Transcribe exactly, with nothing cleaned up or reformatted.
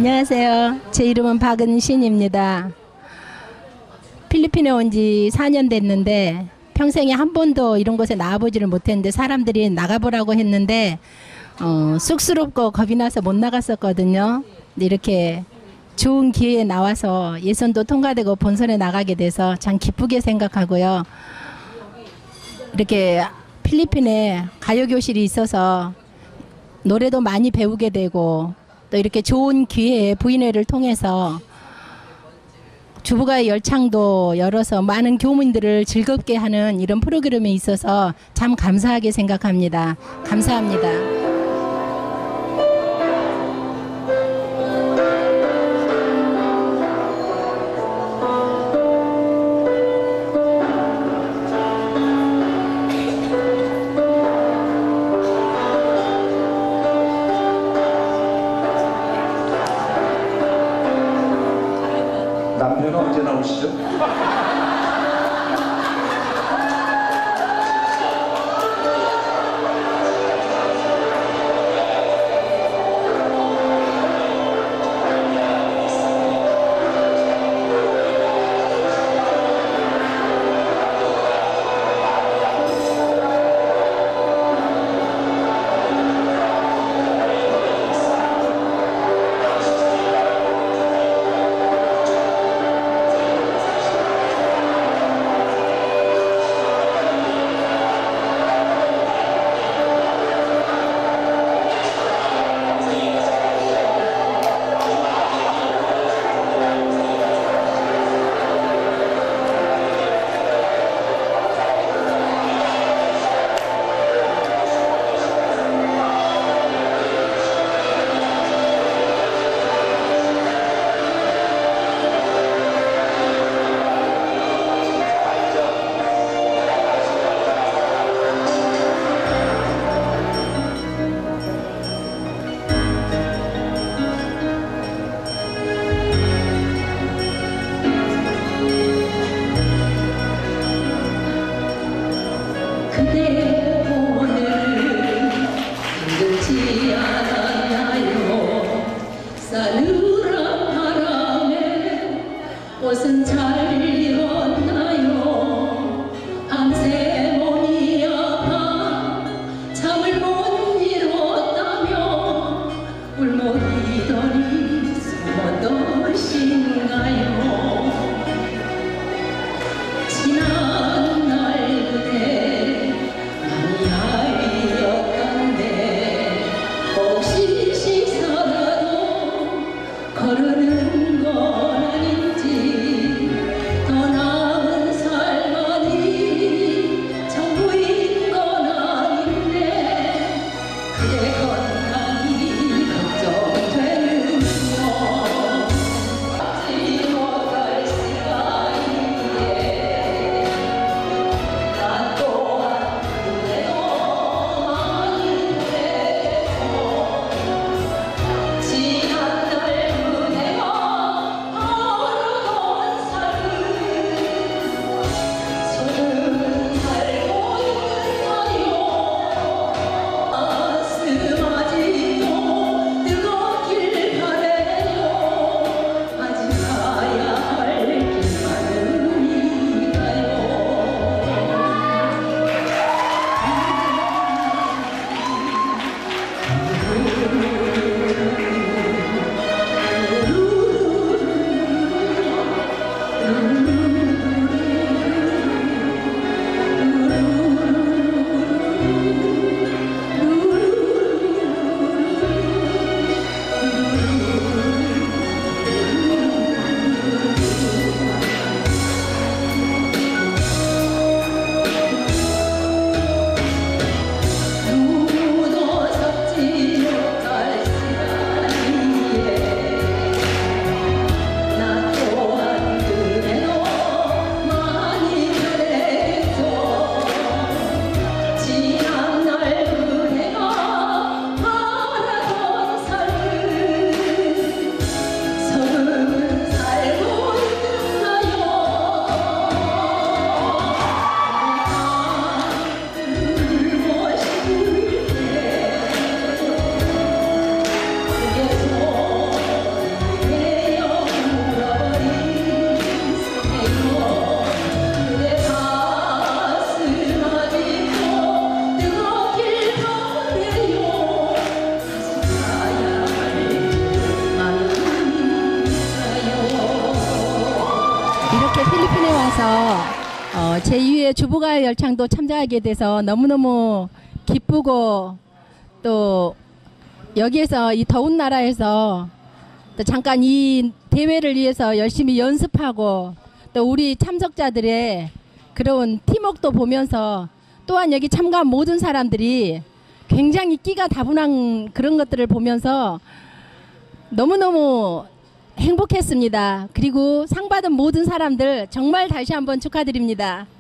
안녕하세요. 제 이름은 박은신입니다. 필리핀에 온 지 사 년 됐는데 평생에 한 번도 이런 곳에 나가보지를 못했는데 사람들이 나가보라고 했는데 어, 쑥스럽고 겁이 나서 못 나갔었거든요. 근데 이렇게 좋은 기회에 나와서 예선도 통과되고 본선에 나가게 돼서 참 기쁘게 생각하고요. 이렇게 필리핀에 가요교실이 있어서 노래도 많이 배우게 되고 또 이렇게 좋은 기회에 부인회를 통해서 주부가의 열창도 열어서 많은 교민들을 즐겁게 하는 이런 프로그램이 있어서 참 감사하게 생각합니다. 감사합니다. 남편은 언제 나오시죠? 그대 오늘 힘들지 않았나요? 싸늘한 바람에 꽃은 잘 익었나요? 밤새 몸이 아파 잠을 못 이뤘다며 울먹이더니 숨어떠신가요? 지난 날 그대 많이 알렸던데 혹시 식사라도 거르는 건 아닌지 더 나은 삶만이 전부인 건 아닌데 그대 건강이 걱정되는거 잊지 못할 수가 있기에 난 또한 그대도 많이 돼서 지난 날 그대가 나라에서 어, 제이 회 주부가요 열창도 참가하게 돼서 너무너무 기쁘고, 또 여기에서 이 더운 나라에서 또 잠깐 이 대회를 위해서 열심히 연습하고, 또 우리 참석자들의 그런 팀워크도 보면서, 또한 여기 참가한 모든 사람들이 굉장히 끼가 다분한 그런 것들을 보면서 너무너무 행복했습니다. 그리고 상 받은 모든 사람들 정말 다시 한번 축하드립니다.